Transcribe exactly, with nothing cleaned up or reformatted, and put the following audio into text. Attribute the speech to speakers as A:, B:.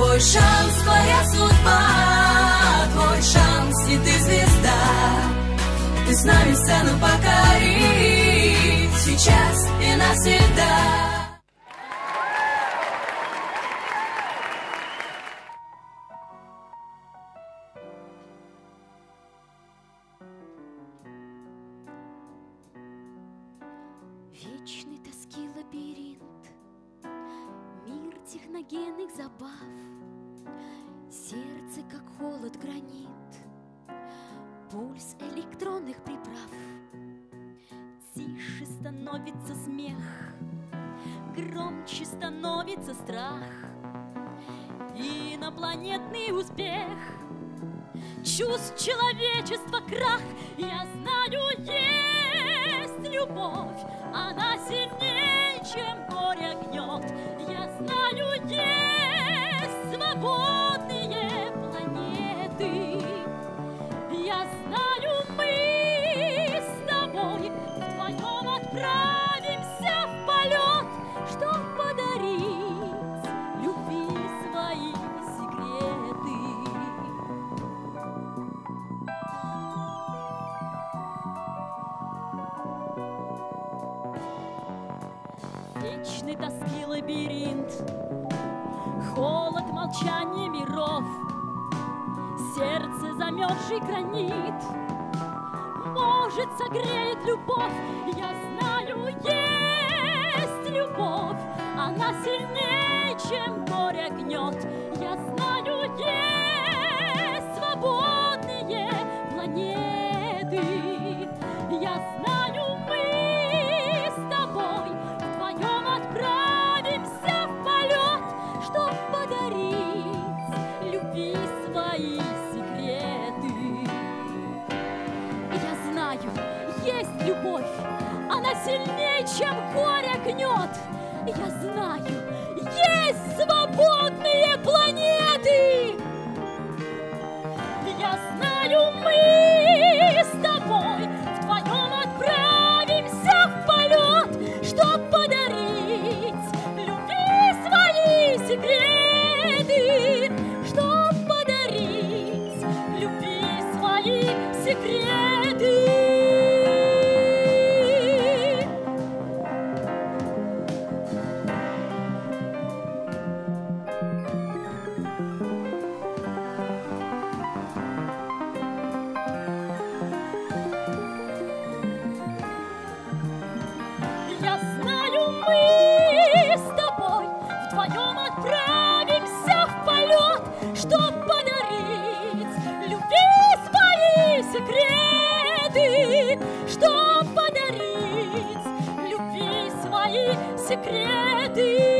A: Твой шанс, твоя судьба, твой шанс, и ты звезда. Ты с нами сцену покори, сейчас и навсегда.
B: Вечной тоски лабиринт, мир техногенных забав, сердце, как холод, гранит, пульс электронных приправ. Тише становится смех, громче становится страх. Инопланетный успех, чувств человечества крах. Я знаю, есть любовь, она сильнее, чем горе гнет. Я знаю, есть свободные планеты. Я знаю, мы с тобой вдвоем отправимся в полет, чтоб подарить любви свои секреты. Вечной тоски лабиринт, холод, молчание миров, сердце замерзший гранит, может, согреет любовь. Я знаю, есть любовь, она сильнее, чем горе гнет. Я знаю, есть свободные планеты. Я знаю, мы с тобой вдвоем отправимся в полет, чтоб подарить любви свои секреты. Я знаю, есть любовь, она сильнее, чем горе гнет. Я знаю, есть свободные планеты. Я знаю, мы с тобой вдвоем отправимся в полет, чтоб подарить любви свои секреты, чтоб подарить любви свои секреты. Я знаю, мы с тобой вдвоем отправимся в полет, чтоб подарить любви свои секреты, чтоб подарить любви свои секреты.